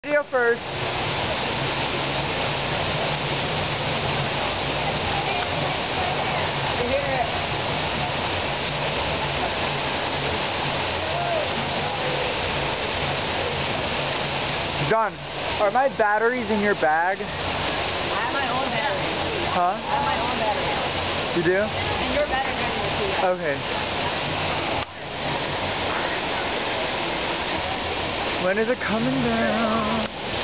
Video first. John, are my batteries in your bag? I have my own battery. Huh? I have my own battery. You do? And your battery too. Okay. When is it coming down?